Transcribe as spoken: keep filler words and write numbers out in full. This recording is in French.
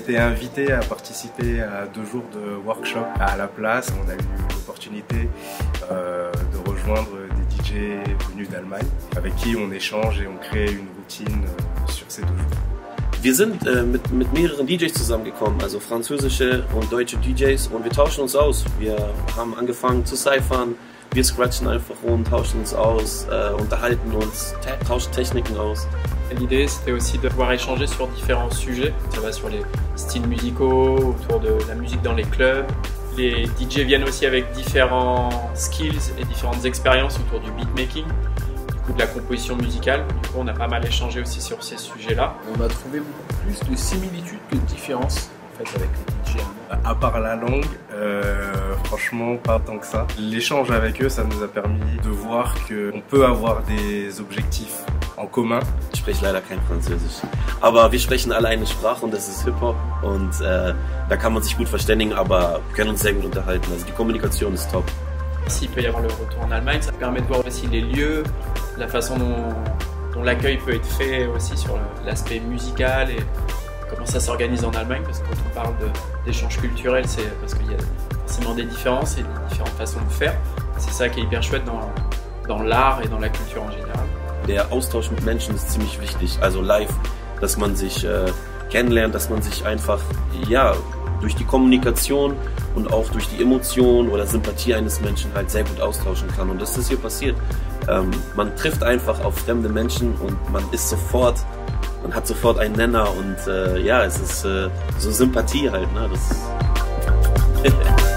été invité à participer à deux jours de workshop à la place. On a eu l'opportunité euh, de rejoindre des D J venus d'Allemagne avec qui on échange et on crée une routine sur ces deux jours. Wir sind äh, mit, mit mehreren D Js zusammengekommen, also französische und deutsche D Js, und wir tauschen uns aus. Wir haben angefangen zu cyphern, wir scratchen einfach rum, tauschen uns aus, äh, unterhalten uns, tauschen Techniken aus. L'idée, c'était aussi de pouvoir échanger sur différents sujets. Ça va sur les styles musicaux, autour de la musique dans les clubs. Les D J viennent aussi avec différents skills et différentes expériences autour du beatmaking, du coup de la composition musicale. Du coup, on a pas mal échangé aussi sur ces sujets-là. On a trouvé beaucoup plus de similitudes que de différences en fait, avec les D J. À part la langue, euh, franchement, pas tant que ça. L'échange avec eux, ça nous a permis de voir qu'on peut avoir des objectifs en commun. Ich spreche leider kein Französisch, aber wir sprechen alle eine Sprache und das ist Hip-Hop, und äh, da kann man sich gut verständigen, aber wir können uns sehr gut unterhalten. Also die Kommunikation ist top. S'il peut y avoir le retour en Allemagne, ça permet de voir aussi les lieux, la façon dont, dont l'accueil peut être fait aussi sur l'aspect musical et comment ça s'organise en Allemagne, parce que quand on parle d'échanges culturels, c'est parce qu'il y a forcément des différences et des différentes façons de faire. C'est ça qui est hyper chouette dans, dans l'art et dans la culture en général. Der Austausch mit Menschen ist ziemlich wichtig, also live, dass man sich äh, kennenlernt, dass man sich einfach, ja, durch die Kommunikation und auch durch die Emotion oder Sympathie eines Menschen halt sehr gut austauschen kann. Und das ist hier passiert. Ähm, man trifft einfach auf fremde Menschen und man ist sofort, man hat sofort einen Nenner, und äh, ja, es ist äh, so Sympathie halt, ne? Das